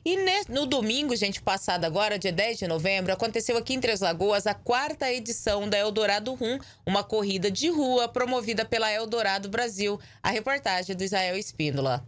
E no domingo, gente, passado agora, dia 10 de novembro, aconteceu aqui em Três Lagoas a 4ª edição da Eldorado Rum, uma corrida de rua promovida pela Eldorado Brasil. A reportagem do Israel Espíndola.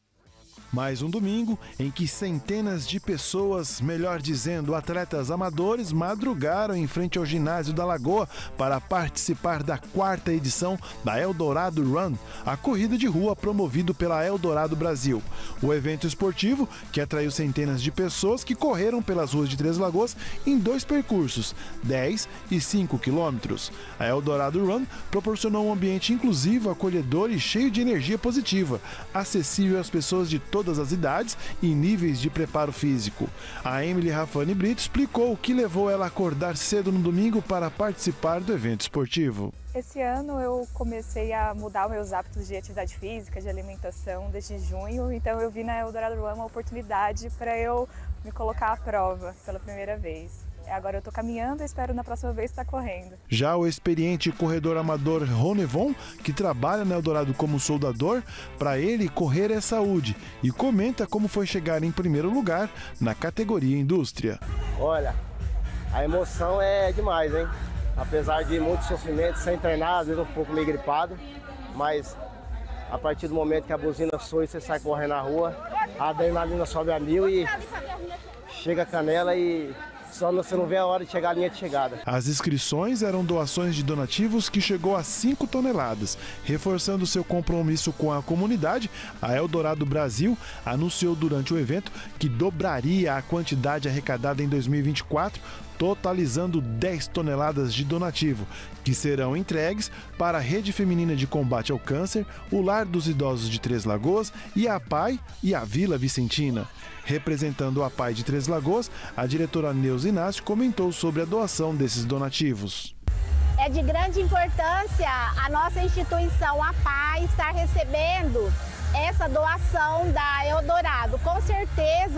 Mais um domingo em que centenas de pessoas, melhor dizendo, atletas amadores, madrugaram em frente ao ginásio da Lagoa para participar da 4ª edição da Eldorado Run, a corrida de rua promovido pela Eldorado Brasil. O evento esportivo, que atraiu centenas de pessoas que correram pelas ruas de Três Lagoas em 2 percursos, 10 e 5 quilômetros. A Eldorado Run proporcionou um ambiente inclusivo, acolhedor e cheio de energia positiva, acessível às pessoas de todas as idades e níveis de preparo físico. A Emily Rafani Brito explicou o que levou ela a acordar cedo no domingo para participar do evento esportivo. Esse ano eu comecei a mudar os meus hábitos de atividade física, de alimentação desde junho, então eu vi na Eldorado Run uma oportunidade para eu me colocar à prova pela primeira vez. Agora eu estou caminhando e espero na próxima vez estar correndo. Já o experiente corredor amador Ronevon, que trabalha na Eldorado como soldador, para ele correr é saúde e comenta como foi chegar em primeiro lugar na categoria indústria. Olha, a emoção é demais, hein? Apesar de muito sofrimento, sem treinar, às vezes um pouco meio gripado, mas a partir do momento que a buzina soa e você sai correndo na rua, a adrenalina sobe a 1000 e chega a canela e só você não vê a hora de chegar à linha de chegada. As inscrições eram doações de donativos que chegou a 5 toneladas. Reforçando seu compromisso com a comunidade, a Eldorado Brasil anunciou durante o evento que dobraria a quantidade arrecadada em 2024, totalizando 10 toneladas de donativo, que serão entregues para a Rede Feminina de Combate ao Câncer, o Lar dos Idosos de Três Lagoas e a PAI e a Vila Vicentina. Representando a PAI de Três Lagoas, a diretora Neuza Inácio comentou sobre a doação desses donativos. É de grande importância a nossa instituição, a PAI, estar recebendo essa doação da Eldorado. Com certeza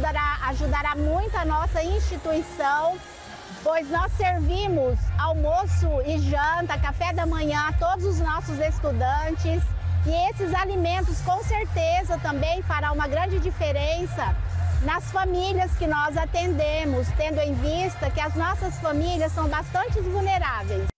ajudará muito a nossa instituição, pois nós servimos almoço e janta, café da manhã a todos os nossos estudantes. E esses alimentos com certeza também fará uma grande diferença nas famílias que nós atendemos, tendo em vista que as nossas famílias são bastante vulneráveis.